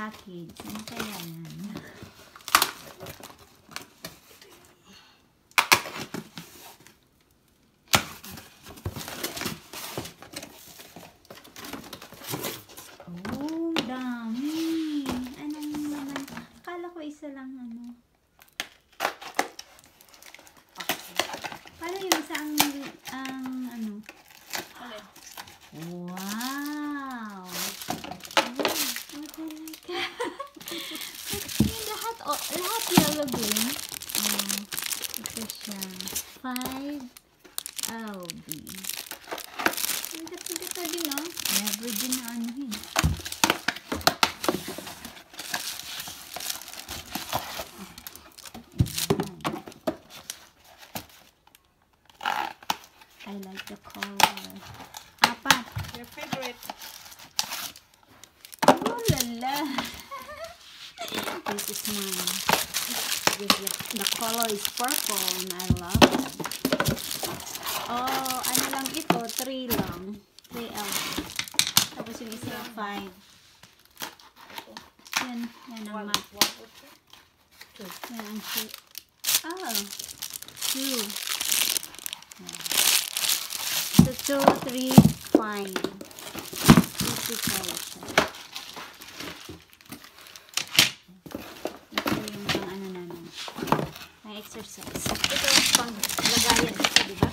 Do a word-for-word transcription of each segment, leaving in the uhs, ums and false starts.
package. Ano kaya yan? Oh, dami. Anong naman? Akala ko isa lang ano. Paano yung isa ang, ang ano? Wow! Yung lahat, oh, lahat yellow green. Oh, ito siya. five L B. Ang gata-gata din, oh. Never din na ano yun. I like the color. Apat. Your favorite. Oh, lala. This is mine. This, the color is purple and I love it. Oh, ano lang ito? three lang. three L. Tapos yung isa five. Yan. Yan ang mat. Yan ang two. Oh. two. So, two, three, five. two, five siya. Ito yung pang ano namin. Pang exercise. Ito yung pang lagayan. Ito, diba?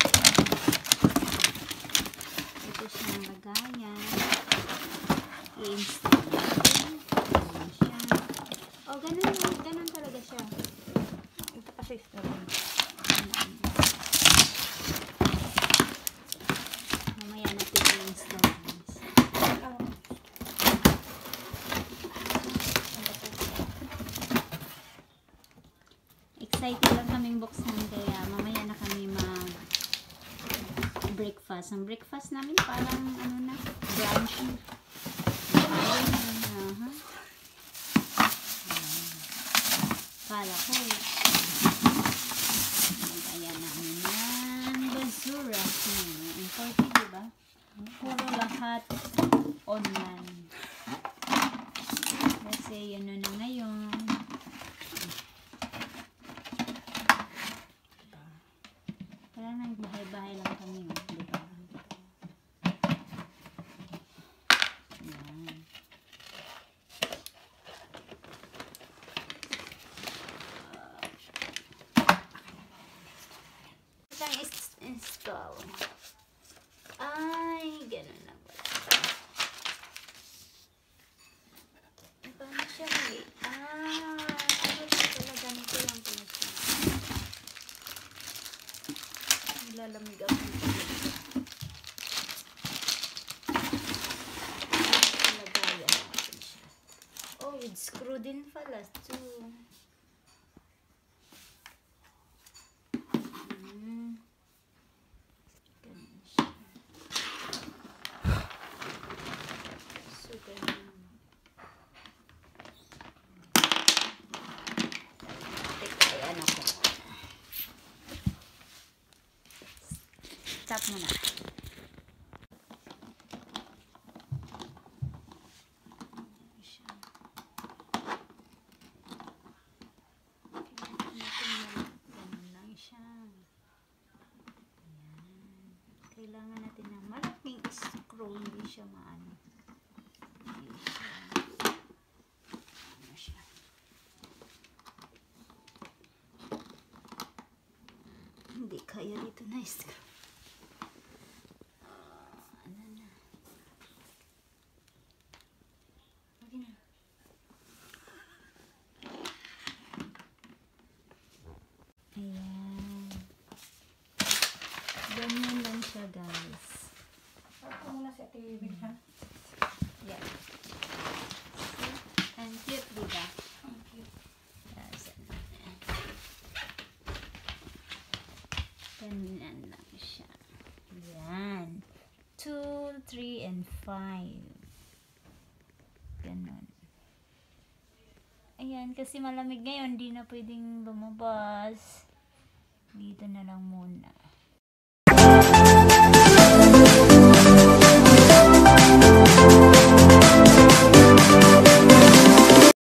Ito siya ng lagayan. I-install natin. Ganun siya. Oh, ganun yun. Ganun talaga siya. Ito kasi ito. Mamaya natin i-install. Excited lang kaming buksan kaya mamaya na kami mag breakfast. Ang breakfast namin parang ano na, brunch. Uh-huh. Kala ko ayan namin yan. Basura. Hmm. Important, diba? Puro lahat online. Kasi yun na ngayon. Parang nagbahay-bahay lang kami, diba? Yan. Itang install. Ay, ganun na ba? Paano siya eh? Ah, ano siya pala? Ganito lang pala siya. Nilalamig ako. Lagayan natin siya. Oh, with screw din pala too. Hmm. Ganun siya. So, ganun. Teka, ano ko. Stop muna. Ganun lang siya. Ayan. Kailangan natin ng malaking screw, hindi siya maano. Hindi siya. Ano siya. Hindi kaya dito na screw. Ayan. Ganyan lang siya, guys. Ako muna sa T V ha. Yeah. Ang cute, diba? Ang cute. Yes. Ganyan lang siya. Ayan. two, three, and five. Ganon. Ayan, kasi malamig ngayon, hindi na pwedeng lumabas. Dito na lang muna.